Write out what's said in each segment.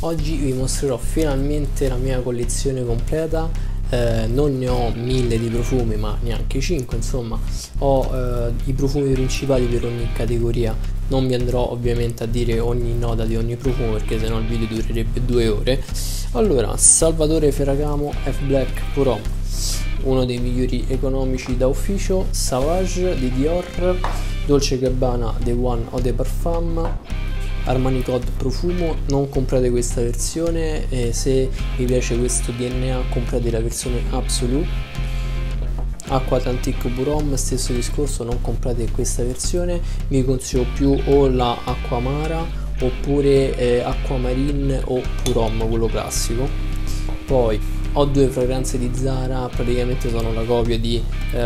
Oggi vi mostrerò finalmente la mia collezione completa. Non ne ho 1000 di profumi, ma neanche 5, insomma ho i profumi principali per ogni categoria. Non vi andrò ovviamente a dire ogni nota di ogni profumo, perché sennò il video durerebbe 2 ore. Allora, Salvatore Ferragamo F Black Pour Homme, uno dei migliori economici da ufficio. Sauvage di Dior, Dolce & Gabbana The One Eau de Parfum, Armani Code Profumo. Non comprate questa versione, e se vi piace questo DNA comprate la versione Absolute. Acqua Atlantique Pour Homme, stesso discorso, non comprate questa versione, vi consiglio più o la Acqua Amara oppure Acqua Marine o Pour Homme, quello classico. Poi ho due fragranze di Zara, praticamente sono la copia di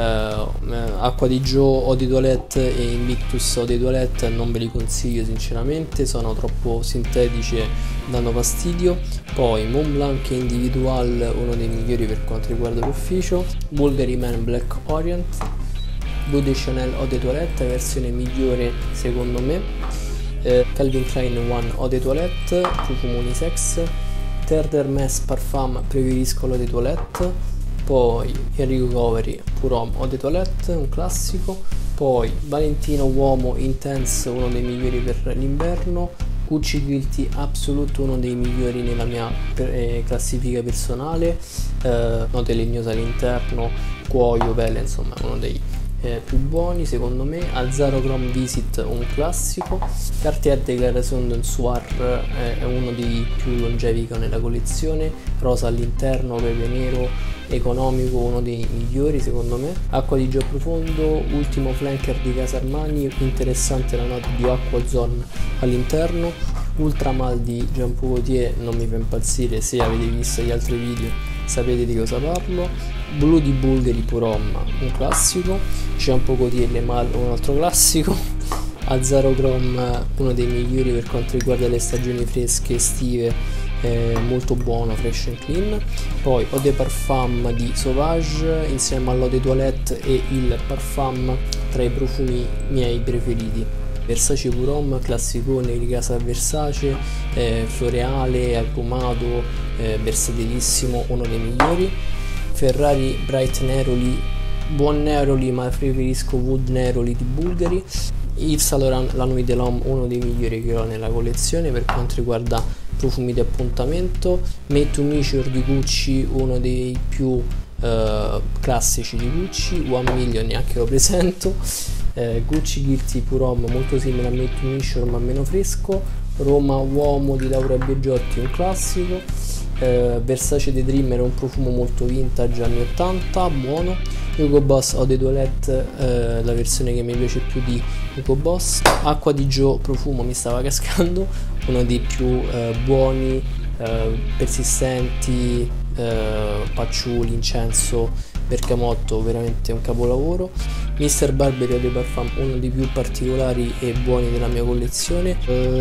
Acqua di Joe Eau de Toilette e Invictus Eau de Toilette. Non ve li consiglio sinceramente, sono troppo sintetici e danno fastidio. Poi Montblanc Individual, uno dei migliori per quanto riguarda l'ufficio. Bulgari Man Black Orient, Bleu de Chanel Eau de Toilette, versione migliore secondo me. Calvin Klein One Eau de Toilette, profumo unisex. Terre d'Hermès Parfum, preferisco l'Eau de Toilette. Poi Enrico Coveri Pour Homme Eau de Toilette, un classico. Poi Valentino Uomo Intense, uno dei migliori per l'inverno. Gucci Guilty Absolute, uno dei migliori nella mia classifica personale. Note legnose all'interno, cuoio, pelle, insomma uno dei più buoni secondo me. Alzaro Chrome Visit, un classico. Cartier Declaration d'un Soir è uno dei più longevi che ho nella collezione. Rosa all'interno, pepe nero, economico, uno dei migliori secondo me. Acqua di Gio Profondo, ultimo flanker di Casa Armani, interessante la nota di Acqua Zone all'interno. Ultramal di Jean Paul Gaultier non mi fa impazzire, se avete visto gli altri video sapete di cosa parlo. Blue di Bulgari Pour Homme, un classico. Jean Paul Gaultier Le Mal, un altro classico. Alzaro Chrome, uno dei migliori per quanto riguarda le stagioni fresche estive, molto buono, fresh and clean. Poi Eau de Parfum di Sauvage insieme all'Eau de Toilette e il Parfum, tra i profumi miei preferiti. Versace Pour Homme, classicone di casa Versace, floreale, agrumato, versatilissimo, uno dei migliori. Ferrari Bright Neroli, buon Neroli ma preferisco Wood Neroli di Bulgari. Yves Saint Laurent La Nuit de l'Homme, uno dei migliori che ho nella collezione per quanto riguarda profumi di appuntamento. Made to Measure di Gucci, uno dei più classici di Gucci. 1 Million neanche lo presento. Gucci Guilty Pour Homme, molto simile a Made to Measure ma meno fresco. Roma Uomo di Laura Biagiotti, un classico. Versace The Dreamer, un profumo molto vintage anni 80, buono. Hugo Boss Eau de Toilette, la versione che mi piace più di Hugo Boss. Acqua di Joe Profumo, mi stava cascando, uno dei più buoni, persistenti, patchouli, incenso, bergamotto, veramente un capolavoro. Mr. Burberry Eau de Parfum, uno dei più particolari e buoni della mia collezione.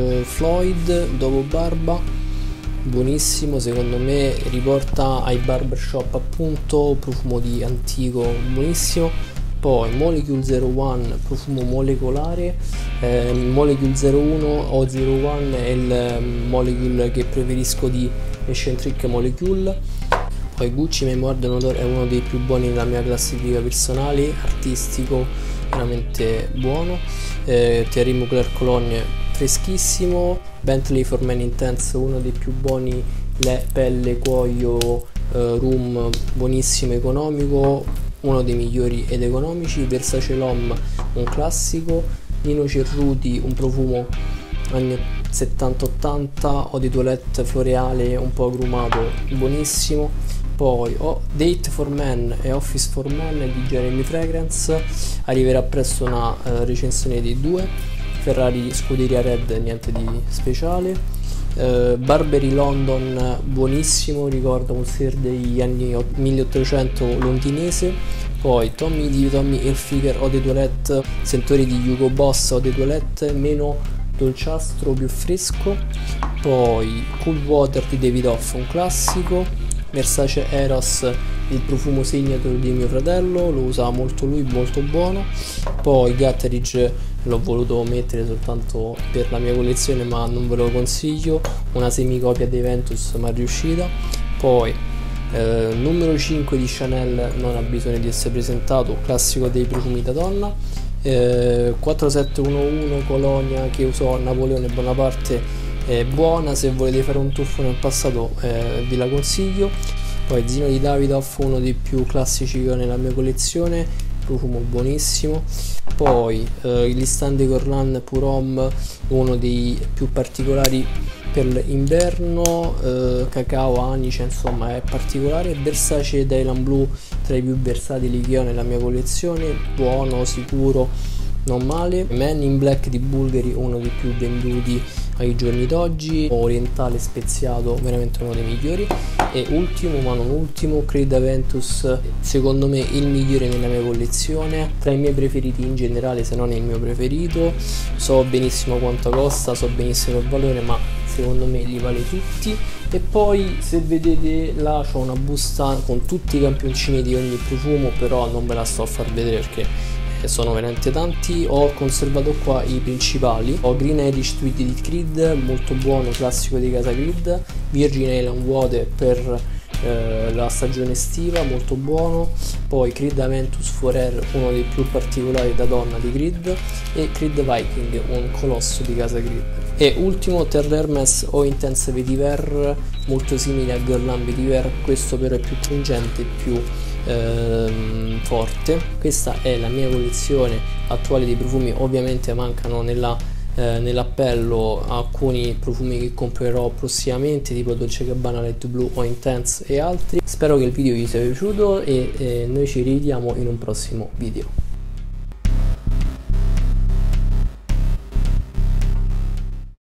Floyd Dopo Barba, buonissimo secondo me, riporta ai barbershop appunto, profumo di antico, buonissimo. Poi Molecule 01, profumo molecolare. Molecule 01 o 01 è il molecule che preferisco di Eccentric Molecule. Poi Gucci Memoir de Notor è uno dei più buoni nella mia classifica personale, artistico, veramente buono. Thierry Mugler Cologne, freschissimo. Bentley For Men Intense, uno dei più buoni, pelle, cuoio, rum, buonissimo, economico, uno dei migliori ed economici. Versace L'Homme, un classico. Nino Cerruti, un profumo anni 70-80, Eau de Toilette floreale un po' agrumato, buonissimo. Poi Date for Men e Office for Men di Jeremy Fragrance, arriverà presto una recensione dei due. Ferrari Scuderia Red, niente di speciale. Burberry London, buonissimo, ricorda un ser degli anni 1800 londinese. Poi Tommy di Tommy Hilfiger Eau de Toilette, sentore di Hugo Boss Eau de Toilette, meno dolciastro, più fresco. Poi Cool Water di David Hoff, un classico. Versace Eros, il profumo signature di mio fratello, lo usa molto lui, molto buono. Poi Gatteridge l'ho voluto mettere soltanto per la mia collezione, ma non ve lo consiglio. Una semicopia dei Ventus ma riuscita. Poi numero 5 di Chanel, non ha bisogno di essere presentato, classico dei profumi da donna. 4711 Colonia che usò Napoleone Bonaparte, buona, se volete fare un tuffo nel passato vi la consiglio. Poi Zino di Davidoff, uno dei più classici che ho nella mia collezione, profumo buonissimo. Poi il Stand de Guerlain Pour Homme, uno dei più particolari per l'inverno, cacao, anice, insomma è particolare. Versace Dylan Blue, tra i più versatili che ho nella mia collezione, buono, sicuro, non male. Man in Black di Bulgari, uno dei più venduti ai giorni d'oggi, orientale speziato, veramente uno dei migliori. E ultimo ma non ultimo, Creed Aventus, secondo me il migliore nella mia collezione, tra i miei preferiti in generale, se non il mio preferito. So benissimo quanto costa, so benissimo il valore, ma secondo me li vale tutti. E poi se vedete là c'ho una busta con tutti i campioncini di ogni profumo, però non ve la sto a far vedere perché sono veramente tanti. Ho conservato qua i principali. Ho Green Irish Tweed di Creed, molto buono, classico di casa Creed. Virgin Island Water per la stagione estiva, molto buono. Poi Creed Aventus Forer, uno dei più particolari da donna di Creed. E Creed Viking, un colosso di casa Creed. E ultimo Terre Hermes o Intense Vetiver, molto simile a Guerlain Vetiver, questo però è più pungente, più forte. Questa è la mia collezione attuale di profumi. Ovviamente mancano nell'appello alcuni profumi che comprerò prossimamente, tipo Dolce Gabbana Light Blue o Intense e altri. Spero che il video vi sia piaciuto e noi ci rivediamo in un prossimo video.